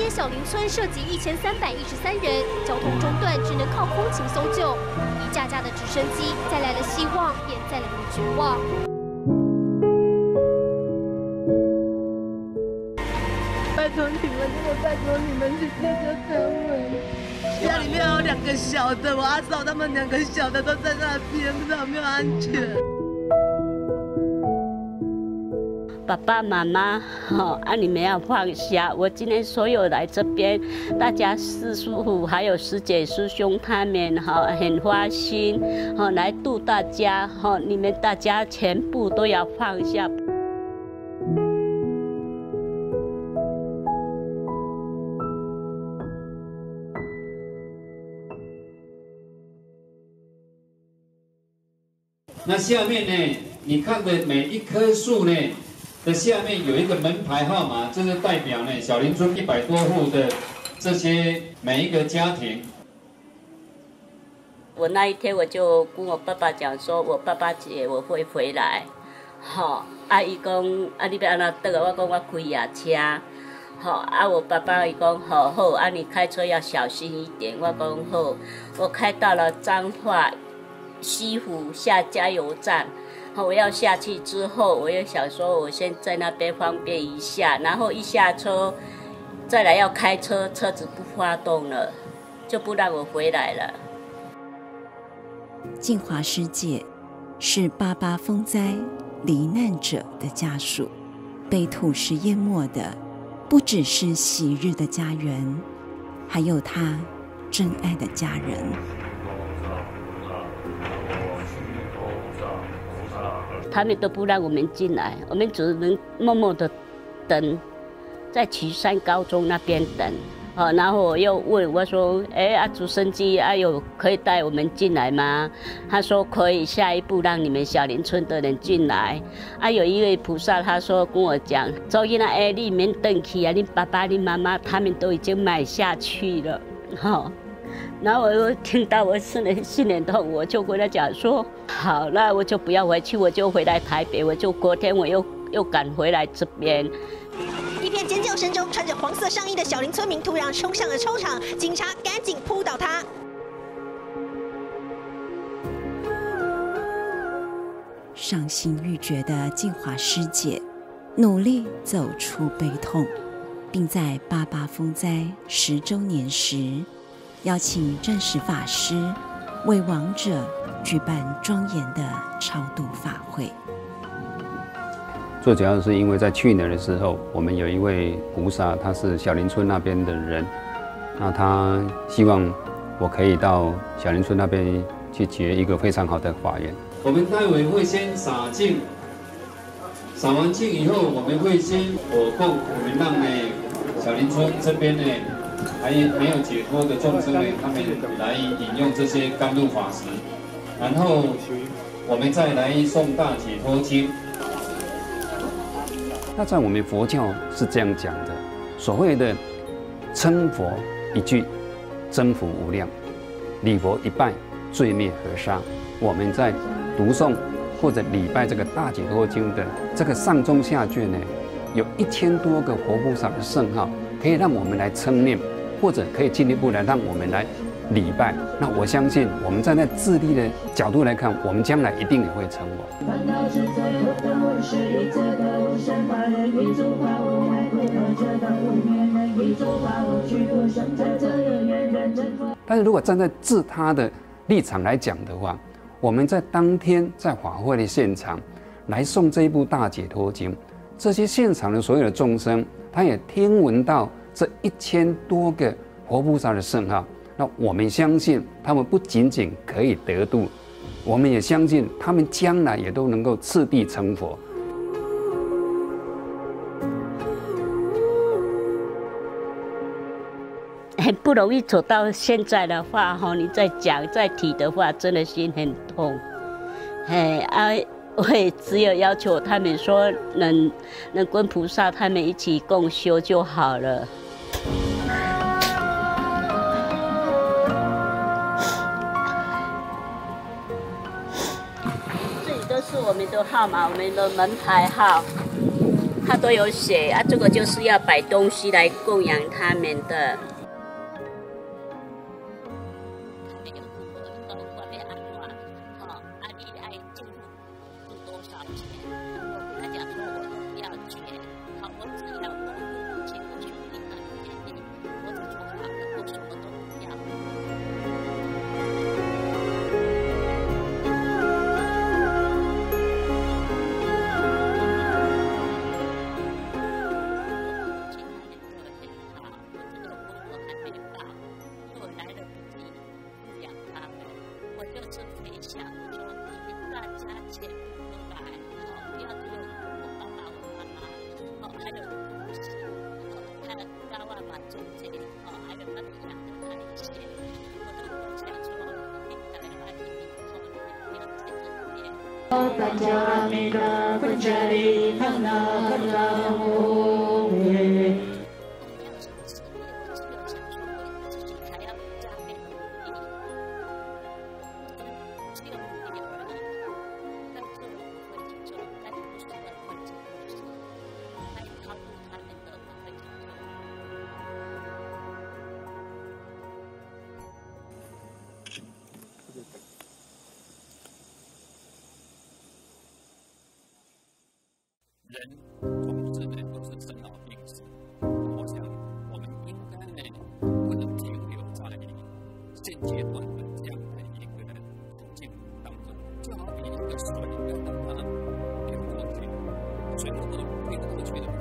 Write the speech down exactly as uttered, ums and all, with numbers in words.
天小林村涉及一千三百一十三人，交通中断，只能靠空勤搜救。一架架的直升机，再来了希望，也再来了绝望。 拜托你们，真的拜托你们去救救他们！家里面有两个小的，我阿嫂他们两个小的都在那边，不知道有没有安全。 爸爸妈妈，哦，啊，你们要放下。我今天所有来这边，大家师叔还有师姐师兄他们，哈，很花心，哈，来度大家，哈，你们大家全部都要放下。 那下面呢，你看的每一棵树呢？ 的下面有一个门牌号码，这是代表呢小林村一百多户的这些每一个家庭。 我那一天我就跟我爸爸讲说，我爸爸节我会回来，吼，啊伊讲啊你要安怎倒？我讲我开夜车，吼，啊我爸爸伊讲好好，啊你开车要小心一点。我讲好，我开到了彰化西湖下加油站。 我要下去之后，我又想说，我先在那边方便一下，然后一下车，再来要开车，车子不发动了，就不让我回来了。 静华师姐是八八风灾罹难者的家属，被土石淹没的不只是昔日的家园，还有她真爱的家人。 他们都不让我们进来，我们只能默默的等，在岐山高中那边等。哦，然后我又问我说：“哎，啊，直升机啊，有可以带我们进来吗？”他说可以，下一步让你们小林村的人进来。啊，有一位菩萨他说跟我讲：“周姨呢，哎，你免等去啊，你爸爸、你妈妈他们都已经买下去了。”好。 然后我又听到我心里心里痛，我就跟他讲说：“好，那我就不要回去，我就回来台北，我就隔天我又又赶回来这边。” 一片尖叫声中，穿着黄色上衣的小林村民突然冲向了操场，警察赶紧扑倒他。 伤心欲绝的静华师姐，努力走出悲痛，并在八八风灾十周年时。 邀请证实法师为亡者举办庄严的超度法会。 最主要是因为在去年的时候，我们有一位菩萨，他是小林村那边的人，那他希望我可以到小林村那边去结一个非常好的法缘。 我们待会会先洒净，洒完净以后，我们会先火供，我们让呢小林村这边呢。 还没有解脱的众生呢，他们来引用这些甘露法石，然后我们再来诵大解脱经。 那在我们佛教是这样讲的，所谓的称佛一句，增福无量；礼佛一拜，罪灭河沙。我们在读诵或者礼拜这个大解脱经的这个上中下卷呢，有一千多个活菩萨的圣号。 可以让我们来称念，或者可以进一步来让我们来礼拜。那我相信，我们站在自利的角度来看，我们将来一定也会成佛。但是如果站在自他的立场来讲的话，我们在当天在法会的现场来诵这一部大解脱经，这些现场的所有的众生。 他也听闻到这一千多个活菩萨的圣号，那我们相信他们不仅仅可以得度，我们也相信他们将来也都能够次第成佛。 很不容易走到现在的话，哈，你再讲再提的话，真的心很痛。哎啊。 我也只有要求他们说能能跟菩萨他们一起共修就好了。这里都是我们的号码，我们的门牌号。 他都有写啊，这个就是要摆东西来供养他们的。 Panjamida Panjari Hana Kalamu 人同志呢都是生老病死，我想我们应该呢不能停留在现阶段的这样的一个途径当中，就好比一个水要让它流过去，水如果流过去的话。